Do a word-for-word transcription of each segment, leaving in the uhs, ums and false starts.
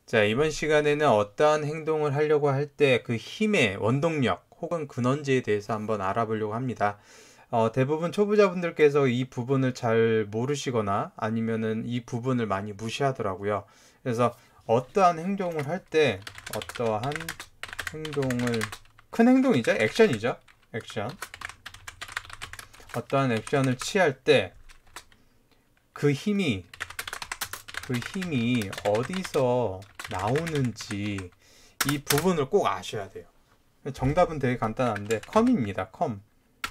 자, 이번 시간에는 어떠한 행동을 하려고 할 때 그 힘의 원동력 혹은 근원지에 대해서 한번 알아보려고 합니다. 어, 대부분 초보자분들께서 이 부분을 잘 모르시거나 아니면은 이 부분을 많이 무시하더라고요. 그래서 어떠한 행동을 할 때 어떠한 행동을 큰 행동이죠? 액션이죠? 액션. 어떠한 액션을 취할 때 그 힘이 그 힘이 어디서 나오는지 이 부분을 꼭 아셔야 돼요. 정답은 되게 간단한데 컴입니다. 컴.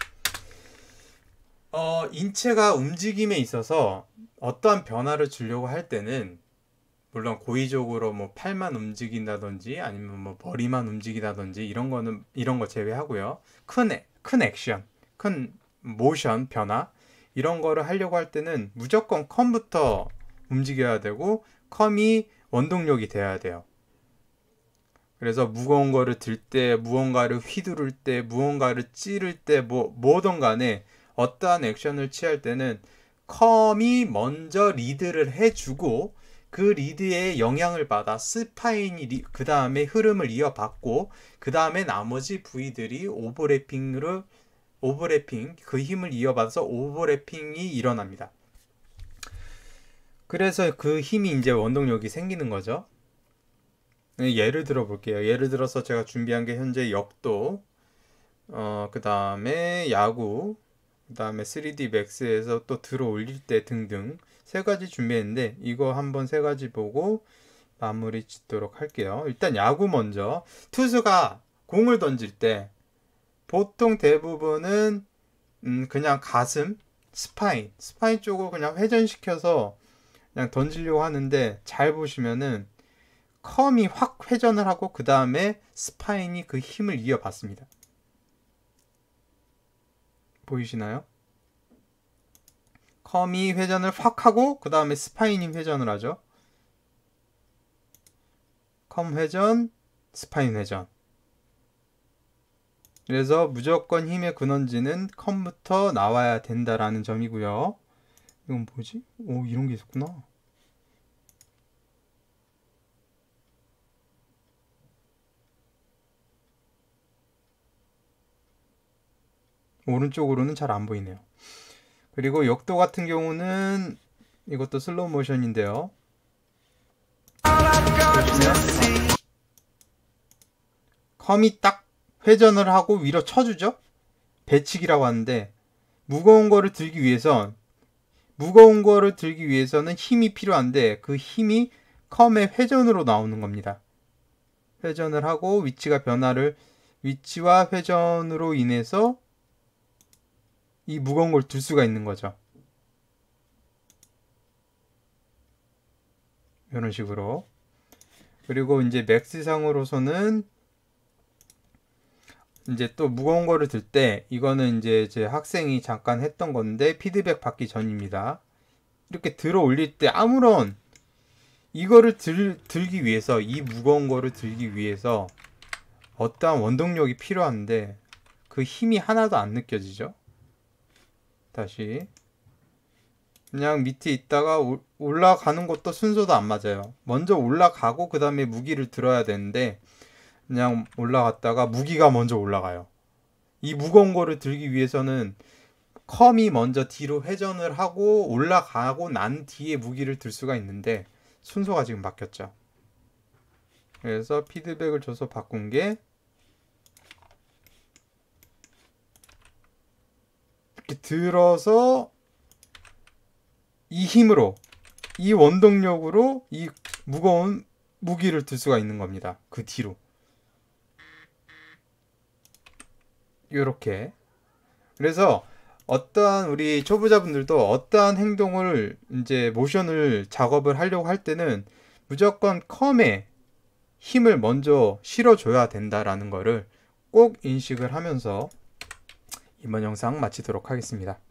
어, 인체가 움직임에 있어서 어떠한 변화를 주려고 할 때는 물론 고의적으로 뭐 팔만 움직인다든지 아니면 뭐 머리만 움직이다든지 이런 거는 이런 거 제외하고요. 큰, 큰 액션, 큰 모션, 변화 이런 거를 하려고 할 때는 무조건 컴부터 움직여야 되고 컴이 원동력이 돼야 돼요. 그래서 무거운 거를 들 때, 무언가를 휘두를 때, 무언가를 찌를 때, 뭐, 뭐든 간에 어떠한 액션을 취할 때는 컴이 먼저 리드를 해주고 그 리드에 영향을 받아 스파인이 그 다음에 흐름을 이어받고 그 다음에 나머지 부위들이 오버래핑으로 오버래핑 그 힘을 이어받아서 오버래핑이 일어납니다. 그래서 그 힘이 이제 원동력이 생기는 거죠. 예를 들어 볼게요. 예를 들어서 제가 준비한 게 현재 역도, 어, 그 다음에 야구, 그 다음에 쓰리디 맥스에서 또 들어 올릴 때 등등 세 가지 준비했는데 이거 한번 세 가지 보고 마무리 짓도록 할게요. 일단 야구 먼저. 투수가 공을 던질 때 보통 대부분은 음, 그냥 가슴, 스파인, 스파인 쪽으로 그냥 회전시켜서 그냥 던지려고 하는데 잘 보시면은 컴이 확 회전을 하고 그 다음에 스파인이 그 힘을 이어받습니다. 보이시나요? 컴이 회전을 확 하고 그 다음에 스파인이 회전을 하죠. 컴 회전, 스파인 회전. 그래서 무조건 힘의 근원지는 컴부터 나와야 된다라는 점이고요. 이건 뭐지? 오, 이런 게 있었구나. 오른쪽으로는 잘 안 보이네요. 그리고 역도 같은 경우는 이것도 슬로우 모션인데요. 보시면 컴이 딱 회전을 하고 위로 쳐주죠. 배치기라고 하는데 무거운 거를 들기 위해선 무거운 거를 들기 위해서는 힘이 필요한데 그 힘이 컴의 회전으로 나오는 겁니다. 회전을 하고 위치가 변화를 위치와 회전으로 인해서 이 무거운 걸 들 수가 있는 거죠. 이런 식으로. 그리고 이제 맥스상으로서는 이제 또 무거운 거를 들 때 이거는 이제 제 학생이 잠깐 했던 건데 피드백 받기 전입니다. 이렇게 들어 올릴 때 아무런 이거를 들, 들기 위해서 이 무거운 거를 들기 위해서 어떠한 원동력이 필요한데 그 힘이 하나도 안 느껴지죠. 다시 그냥 밑에 있다가 올라가는 것도 순서도 안 맞아요. 먼저 올라가고 그 다음에 무기를 들어야 되는데 그냥 올라갔다가 무기가 먼저 올라가요. 이 무거운 거를 들기 위해서는 컴이 먼저 뒤로 회전을 하고 올라가고 난 뒤에 무기를 들 수가 있는데 순서가 지금 바뀌었죠. 그래서 피드백을 줘서 바꾼 게 이렇게 들어서 이 힘으로 이 원동력으로 이 무거운 무기를 들 수가 있는 겁니다. 그 뒤로 이렇게. 그래서 어떠한 우리 초보자분들도 어떠한 행동을 이제 모션을 작업을 하려고 할 때는 무조건 컴에 힘을 먼저 실어줘야 된다라는 거를 꼭 인식을 하면서 이번 영상 마치도록 하겠습니다.